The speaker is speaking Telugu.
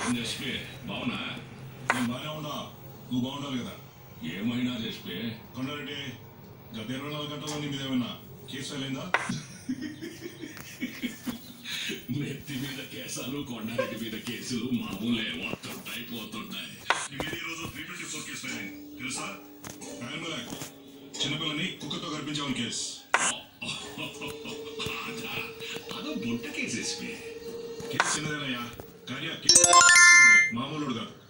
ఎస్పీ బావునా? నేను బాగానే ఉన్నా, నువ్వు బాగుండాలి కదా. ఏమైనా ఎస్పీ? కొండారెడ్డి, గత 24 గంటల్లో నీ మీద ఏమన్నా కేసు అయిందా? నెత్తి మీద కేసాలు, కొండారెడ్డి మీద కేసులు మామూలే, వస్తుంటాయి పోతుంటాయి. నీ మీద ఈరోజు 324 కేసు అయింది తెలుసా? చిన్నపిల్లని కుక్కతో కనిపించామని కేసు. అదో బుట్ట కేసు ఎస్పీ. కేసు చిన్నదేనయ్యా, కానీ ఆ కేసు మామూలుడు కాదు.